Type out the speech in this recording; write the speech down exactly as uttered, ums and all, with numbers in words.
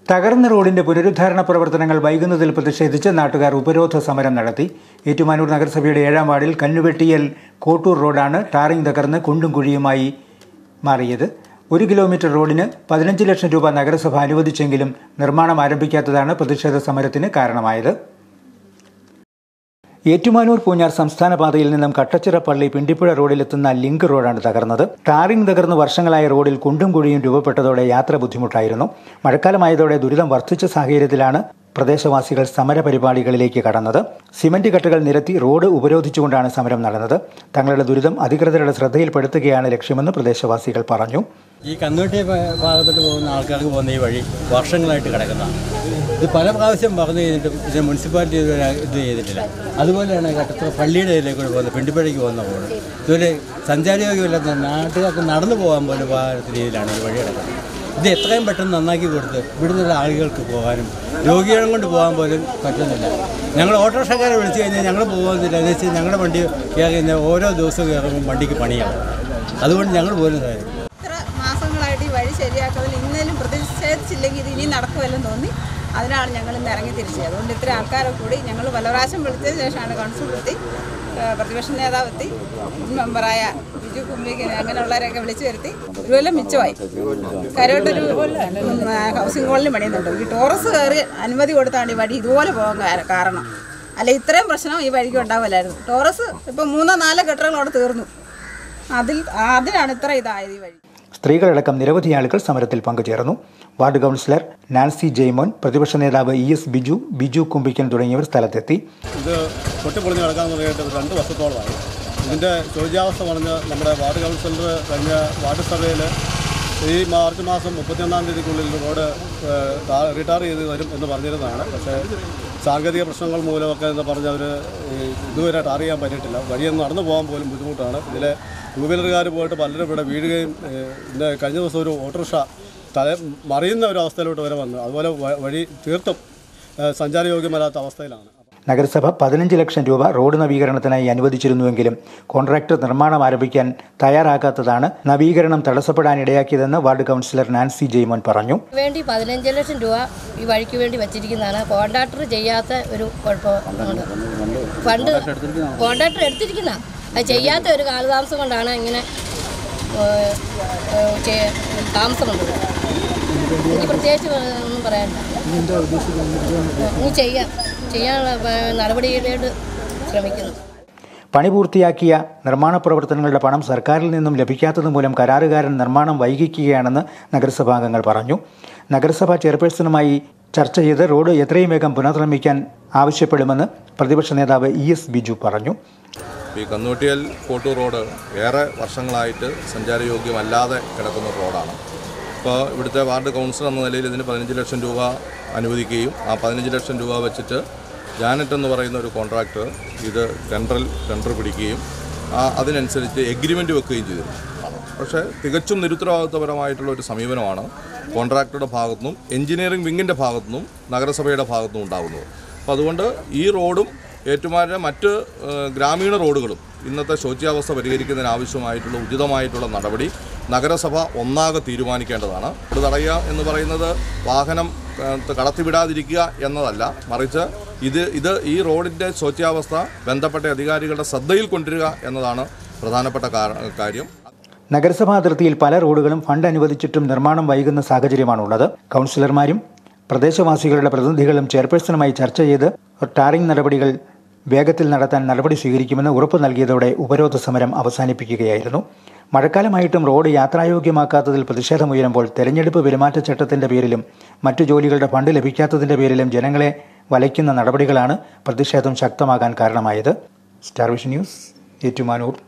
തകർന്ന റോഡിന്റെ പുനരുദ്ധാരണ പ്രവർത്തനങ്ങൾ വൈകുന്നതിൽ പ്രതിഷേധിച്ച് നാട്ടുകാർ ഉപരോധ സമരം നടത്തി. ഏറ്റുമാനൂർ നഗരസഭയുടെ ഏഴാം വാർഡിൽ കല്ലുവെട്ടിയൽ കോട്ടൂർ റോഡാണ് ടാറിംഗ് തകർന്ന് കുണ്ടും കുഴിയുമായി മാറിയത്. ഒരു കിലോമീറ്റർ റോഡിന് പതിനഞ്ച് ലക്ഷം രൂപ നഗരസഭ അനുവദിച്ചെങ്കിലും നിർമ്മാണം ആരംഭിക്കാത്തതാണ് പ്രതിഷേധ സമരത്തിന് കാരണമായത്. ഏറ്റുമാനൂർ പൂഞ്ഞാർ സംസ്ഥാന പാതയിൽ നിന്നും കട്ടച്ചിറ പള്ളി പിണ്ടിപ്പുഴ റോഡിലെത്തുന്ന ലിങ്ക് റോഡാണ് തകർന്നത്. ടാറിംഗ് തകർന്ന് വർഷങ്ങളായ റോഡിൽ കുണ്ടും കുഴിയും രൂപപ്പെട്ടതോടെ യാത്ര ബുദ്ധിമുട്ടായിരുന്നു. മഴക്കാലമായതോടെ ദുരിതം വർദ്ധിച്ച സാഹചര്യത്തിലാണ് പ്രദേശവാസികൾ സമരപരിപാടികളിലേക്ക് കടന്നത്. സിമന്റ് കട്ടകൾ നിരത്തി റോഡ് ഉപരോധിച്ചുകൊണ്ടാണ് സമരം നടന്നത്. തങ്ങളുടെ ദുരിതം അധികൃതരുടെ ശ്രദ്ധയിൽപ്പെടുത്തുകയാണ് ലക്ഷ്യമെന്ന് പ്രദേശവാസികൾ പറഞ്ഞു. ഈ കന്നുവെട്ടി ഭാഗത്തോട്ട് പോകുന്ന ആൾക്കാർക്ക് പോകുന്ന ഈ വഴി വർഷങ്ങളായിട്ട് കിടക്കുന്നതാണ്. ഇത് പല പ്രാവശ്യം പറഞ്ഞു കഴിഞ്ഞിട്ടും ഇത് മുനിസിപ്പാലിറ്റി ഇതുവരെ ഇത് ചെയ്തിട്ടില്ല. അതുപോലെയാണ് കട്ടച്ചിറ പള്ളിയുടെ ഇതിലേക്ക് പോകുന്നത്, പിണ്ടിപ്പുഴയ്ക്ക് പോകുന്ന റോഡ്. ഇതുപോലെ സഞ്ചാരയോഗ്യമില്ലാത്ത നാട്ടുകാർക്ക് നടന്നു പോകാൻ പോലും പോകാത്ത രീതിയിലാണ് ഈ വഴി കിടക്കുന്നത്. ഇത് എത്രയും പെട്ടെന്ന് നന്നാക്കി കൊടുത്ത് ഇവിടുന്നുള്ള ആളുകൾക്ക് പോകാനും രോഗികളെ കൊണ്ട് പോകാൻ പോലും പറ്റുന്നില്ല. ഞങ്ങൾ ഓട്ടോറിക്ഷക്കാരെ വിളിച്ചു കഴിഞ്ഞാൽ ഞങ്ങൾ പോകുന്നില്ല. എന്ന് വെച്ചാൽ ഞങ്ങളുടെ വണ്ടി കയറി കഴിഞ്ഞാൽ ഓരോ ദിവസവും കയറുമ്പോൾ വണ്ടിക്ക് പണിയാണ്. അതുകൊണ്ട് ഞങ്ങൾ പോലും സാധിക്കും. ഇത്ര മാസങ്ങളായിട്ട് ഈ വഴി ശരിയാക്കുന്നതിൽ ഇന്നലും പ്രതിഷേധിച്ചില്ലെങ്കിൽ ഇത് ഇനി നടക്കുമല്ലെന്ന് തോന്നി. അതിനാണ് ഞങ്ങൾ ഇന്ന് ഇറങ്ങി തിരിച്ചത്. അതുകൊണ്ട് ഇത്ര ആൾക്കാരെ കൂടി ഞങ്ങൾ പല പ്രാവശ്യം വിളിച്ചതിന് ശേഷമാണ് കൗൺസിൽ എത്തി, പ്രതിപക്ഷ നേതാവ് എത്തി, മെമ്പറായ ബിജു കുമ്പിക്കൻ അങ്ങനെയുള്ളവരെയൊക്കെ വിളിച്ചു വരുത്തി. ഒരു കൊല്ലം മിച്ചമായി. കരോട്ടൊരു ഹൗസിംഗ് കോളനി പണിയുന്നുണ്ട്. ഈ ടോറസ് കയറി അനുമതി കൊടുത്താണ് ഈ വഴി ഇതുപോലെ പോകാൻ കാരണം. അല്ല ഇത്രയും പ്രശ്നം ഈ വഴിക്ക് ഉണ്ടാവില്ലായിരുന്നു. ടോറസ് ഇപ്പം മൂന്നോ നാലോ കെട്ടുകളോടെ തീർന്നു. അതിൽ അതിനാണ് ഇത്ര ഇതായത് ഈ വഴി. സ്ത്രീകളടക്കം നിരവധി ആളുകൾ സമരത്തിൽ പങ്കുചേർന്നു. വാർഡ് കൗൺസിലർ നാൻസി ജെയ്മോൻ, പ്രതിപക്ഷ നേതാവ് ഇ എസ് ബിജു, ബിജു കുമ്പിക്കൻ തുടങ്ങിയവർ സ്ഥലത്തെത്തി. ഇത് പൊട്ടിപ്പൊളിഞ്ഞ് കിടക്കാൻ തുടങ്ങിയിട്ട് രണ്ട് വർഷത്തോളമായി. ഇതിൻ്റെ ശോച്യാവസ്ഥ പറഞ്ഞ് നമ്മുടെ വാർഡ് കൗൺസിലർ കഴിഞ്ഞ വാർഡ് സഭയിൽ ഈ മാർച്ച് മാസം മുപ്പത്തിയൊന്നാം തീയതിക്കുള്ളിൽ റോഡ് റിട്ടയർ ചെയ്ത് വരും എന്ന് പറഞ്ഞിരുന്നതാണ്. പക്ഷേ സാങ്കേതിക പ്രശ്നങ്ങൾ മൂലമൊക്കെ എന്ന് പറഞ്ഞ് അവർ ഇതുവരെ ടാർ ചെയ്യാൻ പറ്റിയിട്ടില്ല. വഴിയൊന്നും നടന്നു പോകാൻ പോലും ബുദ്ധിമുട്ടാണ്. ഇതിലെ ടൂ വീലറുകാർ പോയിട്ട് പലരും ഇവിടെ വീഴുകയും ഇന്ന് കഴിഞ്ഞ ദിവസം ഒരു ഓട്ടോറിക്ഷ തല മറിയുന്ന ഒരു അവസ്ഥയിലോട്ട് വരെ വന്നു. അതുപോലെ വഴി തീർത്തും സഞ്ചാരയോഗ്യമല്ലാത്ത അവസ്ഥയിലാണ്. നഗരസഭ പതിനഞ്ച് ലക്ഷം രൂപ റോഡ് നവീകരണത്തിനായി അനുവദിച്ചിരുന്നുവെങ്കിലും കോൺട്രാക്ടർ നിർമ്മാണം ആരംഭിക്കാൻ തയ്യാറാക്കാത്തതാണ് നവീകരണം തടസ്സപ്പെടാനിടയാക്കിയതെന്ന് വാർഡ് കൗൺസിലർ നാൻസി ജെയ്മോൻ പറഞ്ഞു. വേണ്ടി പതിനഞ്ച് ലക്ഷം രൂപ ഈ വഴിക്ക് വേണ്ടി വെച്ചിരിക്കുന്നതാണ്. കോൺട്രാക്ടർ ചെയ്യാത്ത ഒരു കുഴപ്പമുണ്ട്. ഫണ്ട് കോൺട്രാക്ടർ എടുത്തിരിക്കുന്ന അത് ചെയ്യാത്ത ഒരു കാലതാമസം കൊണ്ടാണ് ഇങ്ങനെ താമസമുണ്ട്. എനിക്ക് പ്രത്യേകിച്ച് ഒന്നും പറയാനില്ല. ഇനി ചെയ്യാം ചെയ്യാനുള്ള നടപടിയിലേക്ക് ശ്രമിക്കുന്നു. പണി പൂർത്തിയാക്കിയ നിർമ്മാണ പ്രവർത്തനങ്ങളുടെ പണം സർക്കാരിൽ നിന്നും ലഭിക്കാത്തത് മൂലം കരാറുകാരൻ നിർമ്മാണം വൈകിക്കുകയാണെന്ന് നഗരസഭാംഗങ്ങൾ പറഞ്ഞു. നഗരസഭാ ചെയർപേഴ്സണുമായി ചർച്ച ചെയ്ത് റോഡ് എത്രയും വേഗം പുനർനിർമ്മിക്കാൻ ആവശ്യപ്പെടുമെന്ന് പ്രതിപക്ഷ നേതാവ് ഇ എസ് ബിജു പറഞ്ഞു. ഈ കന്നുവെട്ടിയൽ കോട്ടൂർ റോഡ് ഏറെ വർഷങ്ങളായിട്ട് സഞ്ചാരയോഗ്യമല്ലാതെ കിടക്കുന്ന റോഡാണ്. ഇപ്പോൾ ഇവിടുത്തെ വാർഡ് കൗൺസിലർ എന്ന നിലയിൽ ഇതിന് പതിനഞ്ച് ലക്ഷം രൂപ അനുവദിക്കുകയും ആ പതിനഞ്ച് ലക്ഷം രൂപ വെച്ചിട്ട് ജാനറ്റ് എന്ന് പറയുന്ന ഒരു കോൺട്രാക്ടർ ഇത് ടെൻഡറിൽ ടെൻഡർ പിടിക്കുകയും അതിനനുസരിച്ച് എഗ്രിമെൻ്റ് വെക്കുകയും ചെയ്തിരുന്നു. പക്ഷേ തികച്ചും നിരുത്തരവാദിത്വപരമായിട്ടുള്ള ഒരു സമീപനമാണ് കോൺട്രാക്ടറുടെ ഭാഗത്തുനിന്നും എഞ്ചിനീയറിംഗ് വിങ്ങിൻ്റെ ഭാഗത്തുനിന്നും നഗരസഭയുടെ ഭാഗത്തുനിന്നും ഉണ്ടാകുന്നത്. അപ്പോൾ അതുകൊണ്ട് ഈ റോഡും ഏറ്റുമാനൂരിലെ മറ്റ് ഗ്രാമീണ റോഡുകളും ഇന്നത്തെ ശോച്യാവസ്ഥ പരിഹരിക്കുന്നതിന് ആവശ്യമായിട്ടുള്ള ഉചിതമായിട്ടുള്ള നടപടി നഗരസഭ ഒന്നാകെ തീരുമാനിക്കേണ്ടതാണ്. ഇത് തടയുക എന്ന് പറയുന്നത് വാഹനം കടത്തിവിടാതിരിക്കുക എന്നതല്ല, മറിച്ച് ഇത് ഇത് ഈ റോഡിൻ്റെ ശോച്യാവസ്ഥ ബന്ധപ്പെട്ട അധികാരികളുടെ ശ്രദ്ധയിൽ കൊണ്ടുവരിക എന്നതാണ് പ്രധാനപ്പെട്ട കാര്യം. നഗരസഭാ അതിർത്തിയിൽ പല റോഡുകളും ഫണ്ട് അനുവദിച്ചിട്ടും നിർമ്മാണം വൈകുന്ന സാഹചര്യമാണുള്ളത്. കൗൺസിലർമാരും പ്രദേശവാസികളുടെ പ്രതിനിധികളും ചെയർപേഴ്സണുമായി ചർച്ച ചെയ്ത് ടാറിംഗ് നടപടികൾ വേഗത്തിൽ നടത്താൻ നടപടി സ്വീകരിക്കുമെന്ന് ഉറപ്പു നൽകിയതോടെ ഉപരോധ സമരം അവസാനിപ്പിക്കുകയായിരുന്നു. മഴക്കാലമായിട്ടും റോഡ് യാത്രായോഗ്യമാക്കാത്തതിൽ പ്രതിഷേധമുയരുമ്പോൾ തെരഞ്ഞെടുപ്പ് പെരുമാറ്റച്ചട്ടത്തിന്റെ പേരിലും മറ്റു ജോലികളുടെ ഫണ്ട് ലഭിക്കാത്തതിന്റെ പേരിലും ജനങ്ങളെ വലയ്ക്കുന്ന നടപടികളാണ് പ്രതിഷേധം ശക്തമാകാൻ കാരണമായത്. Star Vision News, Ettumanoor.